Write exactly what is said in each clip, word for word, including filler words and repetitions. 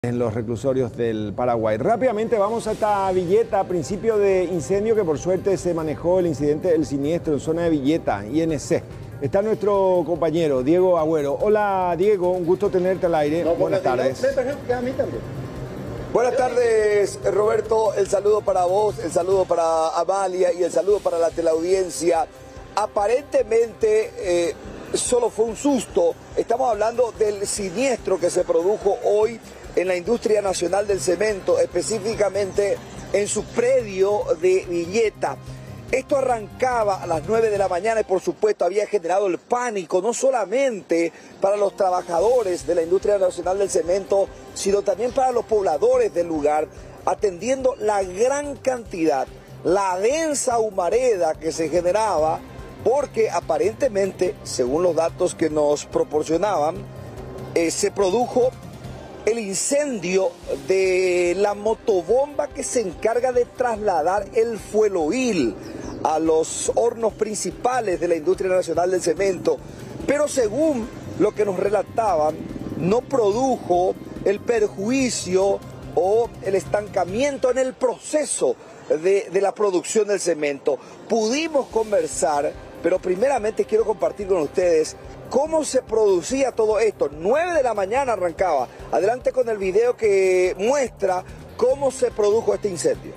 En los reclusorios del Paraguay. Rápidamente vamos hasta Villeta, principio de incendio que por suerte se manejó el incidente del siniestro en zona de Villeta, I N C. Está nuestro compañero Diego Agüero. Hola Diego, un gusto tenerte al aire. No, Buenas tardes. No, a mí también. Buenas tardes, Roberto. El saludo para vos, el saludo para Amalia y el saludo para la teleaudiencia. Aparentemente eh, solo fue un susto. Estamos hablando del siniestro que se produjo hoy en la industria nacional del cemento, específicamente en su predio de Villeta. Esto arrancaba a las nueve de la mañana y por supuesto había generado el pánico, no solamente para los trabajadores de la industria nacional del cemento, sino también para los pobladores del lugar, atendiendo la gran cantidad, la densa humareda que se generaba, porque aparentemente, según los datos que nos proporcionaban, eh, se produjo el incendio de la motobomba que se encarga de trasladar el fueloil a los hornos principales de la industria nacional del cemento. Pero según lo que nos relataban, no produjo el perjuicio o el estancamiento en el proceso de, de la producción del cemento. Pudimos conversar, pero primeramente quiero compartir con ustedes cómo se producía todo esto. nueve de la mañana arrancaba. Adelante con el video que muestra cómo se produjo este incendio.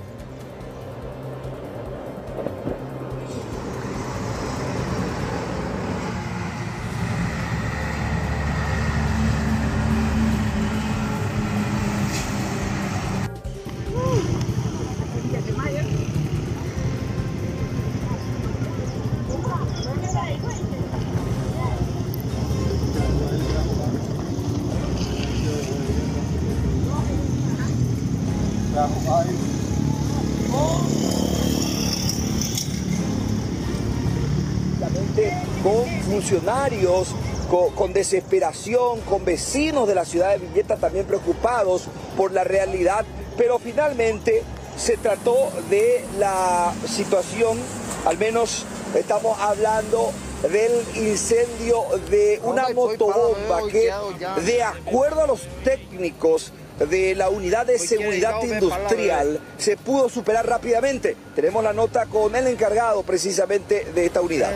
Con funcionarios, con, con desesperación, con vecinos de la ciudad de Villeta también preocupados por la realidad, pero finalmente se trató de la situación, al menos estamos hablando del incendio de una motobomba que, de acuerdo a los técnicos de la unidad de seguridad industrial, se pudo superar rápidamente. Tenemos la nota con el encargado precisamente de esta unidad.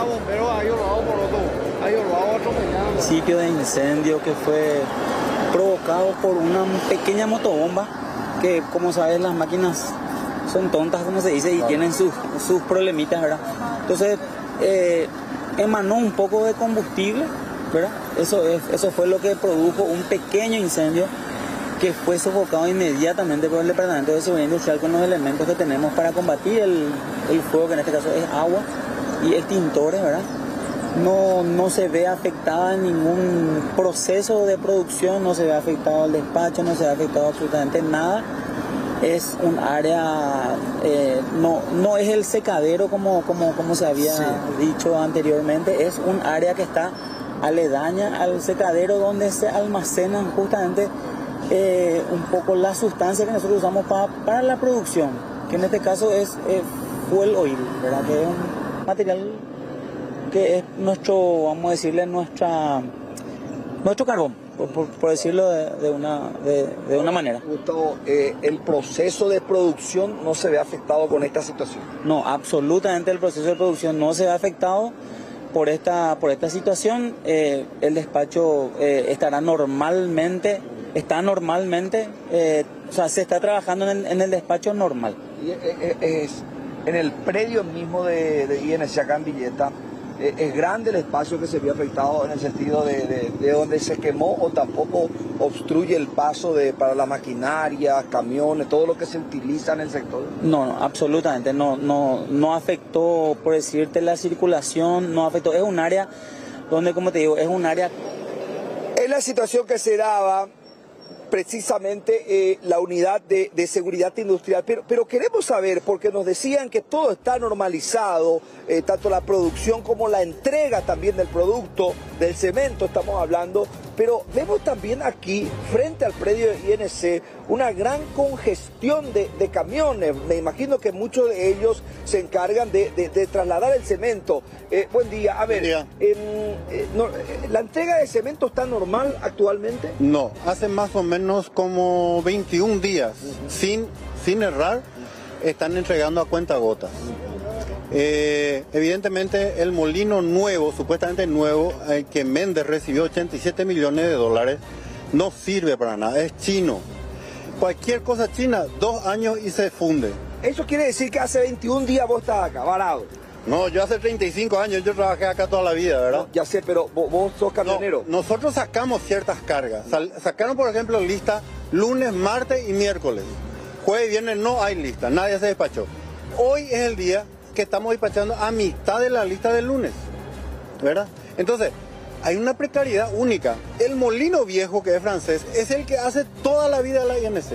Principio de incendio que fue provocado por una pequeña motobomba que, como sabes, las máquinas son tontas, como se dice, y tienen sus, sus problemitas, ¿verdad? Entonces eh, emanó un poco de combustible, ¿verdad? Eso, es, eso fue lo que produjo un pequeño incendio que fue sofocado inmediatamente por el Departamento de Seguridad Industrial con los elementos que tenemos para combatir el, el fuego, que en este caso es agua y extintores, ¿verdad? No, no se ve afectada en ningún proceso de producción, no se ve afectado el despacho, no se ve afectado absolutamente nada. Es un área, eh, no, no es el secadero como, como, como se había sí. dicho anteriormente, es un área que está aledaña al secadero donde se almacenan justamente Eh, un poco la sustancia que nosotros usamos para, para la producción, que en este caso es eh, fuel oil, ¿verdad? Que es un material que es nuestro, vamos a decirle, nuestra, nuestro carbón, por, por, por decirlo de, de, una, de, de una manera. Gustavo, eh, ¿el proceso de producción no se ve afectado con esta situación? No, absolutamente el proceso de producción no se ve afectado por esta, por esta situación. Eh, el despacho eh, estará normalmente... Está normalmente, eh, o sea, se está trabajando en el, en el despacho normal. Y es, es, en el predio mismo de, de I N C acá en Villeta, es, es grande el espacio que se vio afectado en el sentido de, de, de donde se quemó, o tampoco obstruye el paso de, para la maquinaria, camiones, todo lo que se utiliza en el sector. No, no, absolutamente, no, no, no afectó, por decirte, la circulación, no afectó, es un área donde, como te digo, es un área... Es la situación que se daba precisamente eh, la unidad de, de seguridad industrial, pero, pero queremos saber, porque nos decían que todo está normalizado, eh, tanto la producción como la entrega también del producto, del cemento, estamos hablando, pero vemos también aquí, frente al predio de I N C, una gran congestión de, de camiones. Me imagino que muchos de ellos se encargan de, de, de trasladar el cemento. Eh, buen día. A ver, día. En, eh, no, ¿la entrega de cemento está normal actualmente? No, hace más o menos como veintiún días, uh-huh. sin, sin errar, están entregando a cuentagotas. Eh, evidentemente el molino nuevo, supuestamente nuevo, el que Méndez recibió ochenta y siete millones de dólares, no sirve para nada, es chino. Cualquier cosa china, dos años y se funde. Eso quiere decir que hace veintiún días vos estás acá, varado. No, yo hace treinta y cinco años, yo trabajé acá toda la vida, ¿verdad? No, ya sé, pero vos, vos sos camionero. No, nosotros sacamos ciertas cargas. Sal, sacaron, por ejemplo, lista lunes, martes y miércoles. Jueves y viernes no hay lista, nadie se despachó. Hoy es el día que estamos despachando a mitad de la lista del lunes, ¿verdad? Entonces, hay una precariedad única. El molino viejo, que es francés, es el que hace toda la vida la I N C.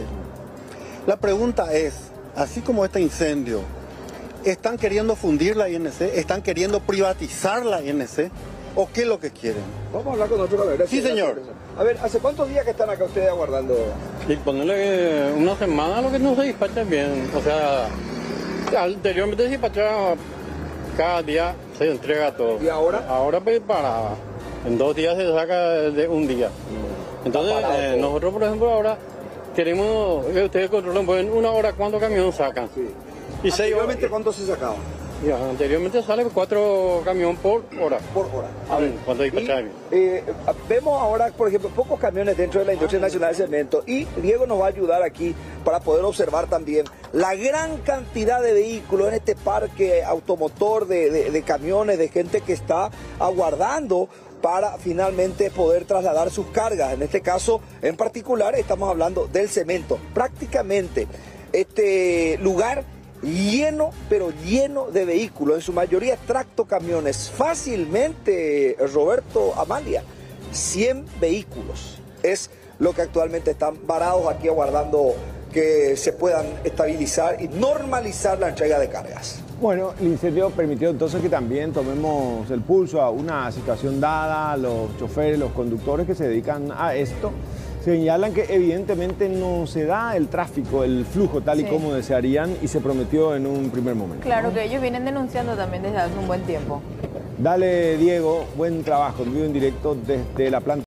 La pregunta es, así como este incendio, ¿están queriendo fundir la I N C? ¿Están queriendo privatizar la I N C? ¿O qué es lo que quieren? Vamos a hablar con otro caballero. Sí, señor. A ver, ¿hace cuántos días que están acá ustedes aguardando? Y ponerle una semana lo que no se despacha bien. O sea, anteriormente se despachaba cada día, se entrega todo. ¿Y ahora? Ahora pues para, en dos días se saca de un día. Entonces, eh, nosotros por ejemplo ahora queremos que ustedes controlen pues, en una hora cuántos camiones sacan. Sí. Y anteriormente, ¿cuánto se sacaba? Ya, anteriormente sale cuatro camiones por hora. Por hora. A ver, cuando despachaba. Eh, vemos ahora, por ejemplo, pocos camiones dentro de la industria nacional de cemento y Diego nos va a ayudar aquí para poder observar también la gran cantidad de vehículos en este parque automotor de, de, de camiones, de gente que está aguardando para finalmente poder trasladar sus cargas. En este caso, en particular, estamos hablando del cemento. Prácticamente este lugar lleno, pero lleno de vehículos, en su mayoría tractocamiones. Fácilmente, Roberto, Amalia, cien vehículos es lo que actualmente están varados aquí aguardando que se puedan estabilizar y normalizar la entrega de cargas. Bueno, el incendio permitió entonces que también tomemos el pulso a una situación dada. Los choferes, los conductores que se dedican a esto señalan que evidentemente no se da el tráfico, el flujo tal y sí. como desearían y se prometió en un primer momento. Claro, ¿no? que ellos vienen denunciando también desde hace un buen tiempo. Dale, Diego, buen trabajo, en vivo en directo desde la planta.